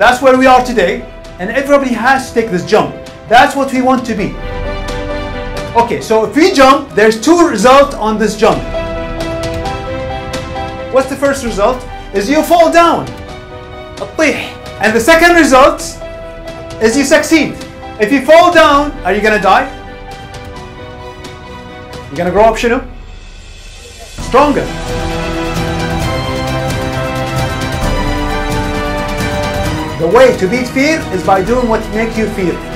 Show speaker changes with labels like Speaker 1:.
Speaker 1: That's where we are today, and everybody has to take this jump. That's what we want to be. Okay, so if we jump, there's two results on this jump. What's the first result? Is you fall down. تطيح. And the second result is you succeed. If you fall down, are you gonna die? You're gonna grow up شنو? Stronger. The way to beat fear is by doing what makes you fear.